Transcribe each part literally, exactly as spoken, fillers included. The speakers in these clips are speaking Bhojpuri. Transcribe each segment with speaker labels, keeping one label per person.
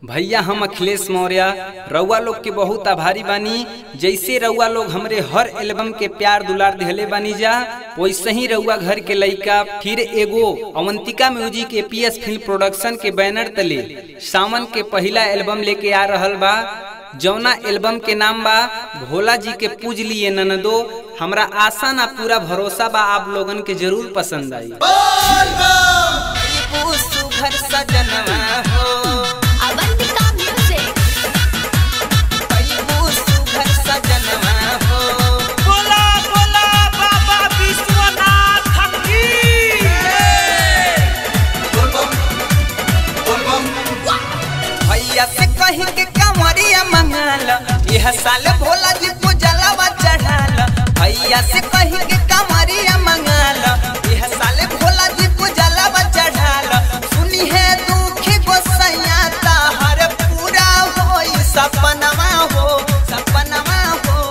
Speaker 1: भैया हम अखिलेश मौर्य रउआ लोग के बहुत आभारी बानी। जैसे रउआ लोग हमरे हर एल्बम के प्यार दुलार दिहले बानी जा, वैसे ही रउआ घर के लइका फिर एगो Avantika music APS film production के बैनर तले सावन के पहला एल्बम लेके आ रहल बा। जौना एल्बम के नाम बा भोला जी के पूज लिए ननदो। हमरा आशा ना पूरा भरोसा बा आप लोगन के जरूर पसंद आई।
Speaker 2: कहीं के कमरिया मंगाल यह साल भोला जी को जलावा चढ़ाल। भैया से कहीं के कमरिया मंगाल यह साल भोला जी को जलावा चढ़ाल। सुनी है दुखी गोसैया ताहर पूरा हो सपनवा हो सपनवा हो।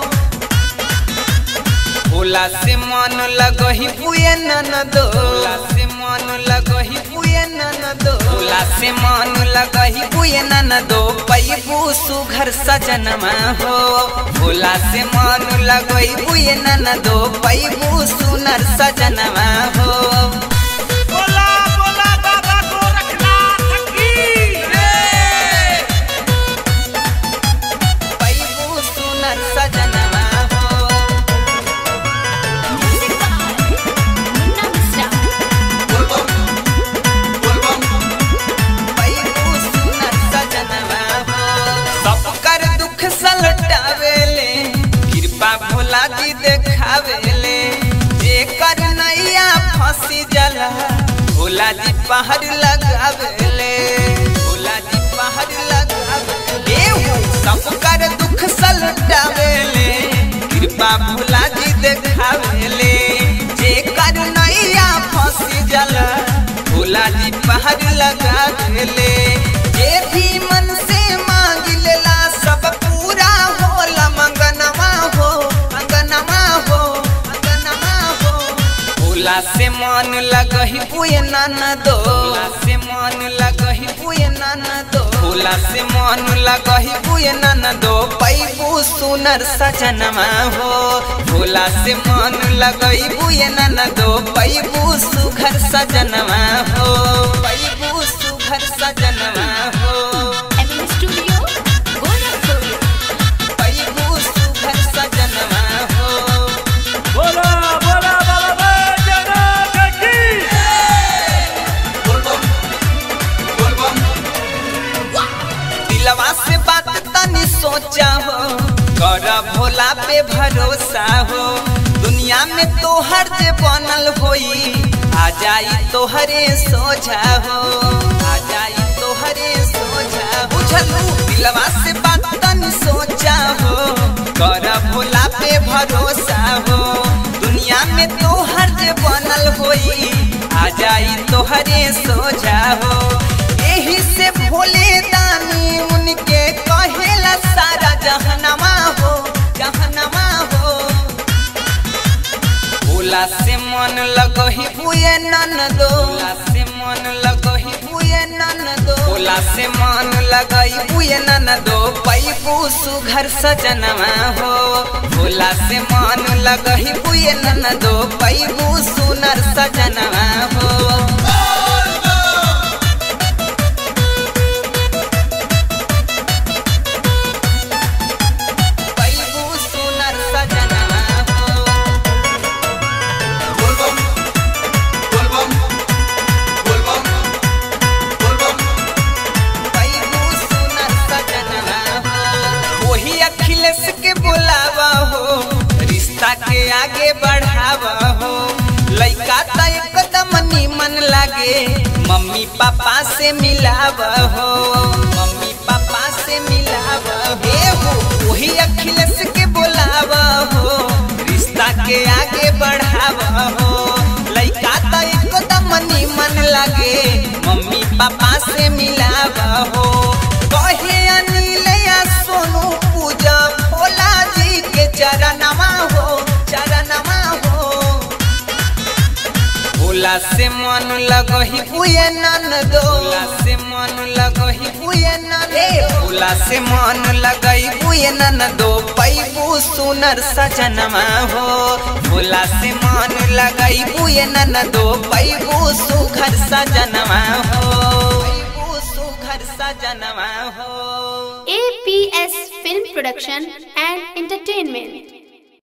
Speaker 2: भोला से मन लगही पुए ननदो, भोला से मन लगही पुए ननदो, भोला से मन लगही पुए ननदो। पैबू सुघर सजनमा हो भोला से मन लगई बुए ननदो। पैबू सुनर सजनमा हो।
Speaker 3: बोला बोला बाबा गोरखनाथ की।
Speaker 2: पैबू सुनर सजनमा हो। पैबू सुनर सजनमा हो। सबकर दुख सलटावेले कृपा भोला जी देखावेले। जेकर नैया फंसी जला भोला जी पहाड़ लगावेले, भोला जी पहाड़ लगावेले। सबकर दुख सलटावेले कृपा भोला जी देखावेले। जेकर नैया फंसी जला भोला जी पहाड़ लगावेले। जे भी मन से मांग लेला सब पूरा होला मंगनवा हो मंगनवा हो मंगनवा हो। भोला से मन लगही पुए ननदो, भोला से मन लगही पुए ननदो, भोला से मन लगही पुए ननदो। पैबू सुनर सजनमा हो भोला से मन लगई पुए ननदो। पैबू सुघर सजनमा हो, पैबू सुघर सजनमा हो। पैबू सुघर सजनमा हो।
Speaker 3: बोला बोला बाबा गोरखनाथ की।
Speaker 2: दिलवा से बात तनी सोचा हो, कर भोला पे भरोसा हो। दुनिया में तोहर जे बनल होई आ जाई तोहरे सोझा हो, आ जाई तोहरे सोझा। बुझलू दिलवा से बात तनी सोचा हो, कर भोला पे भरोसा हो। दुनिया में तोहर जे बनल होई आ जाई तोहरे सोझा हो। यही से भोले दानी उनके कहेला सारा जहनमा हो जहनमा हो। भोला से मन लगही पुए ननदो, भोला से मन लगही पुए ननदो, भोला से मन लगई पुए ननदो। पैबू सुघर सजनमा हो भोला से मन लगही पुए ननदो। पैबू सुनर सजनमा हो। के बुलावा हो रिश्ता के आगे बढ़ावा हो। लइका त एकदम नीमन लागे मम्मी पापा से मिलावा हो, मम्मी पापा से मिलावा हो। वही अखिलेश के बुलावा हो रिश्ता के आगे बढ़ावा हो। लइका त एकदम नीमन लागे मम्मी पापा से मिलावा हो। कहे अनिल या सोनू पूजा भोला जी के चरणवा हो चरणवा हो। भोला से मन लगही बुए ननदो भोला से मन लगही बुए ननदो भोला से मन लगई बुए ननदो पैबू सुनर सजनमा हो भोला से मन लगई बुए ननदो पैबू सुघर सजनमा हो पैबू सुघर सजनमा हो।
Speaker 4: A P S Film Production and Entertainment।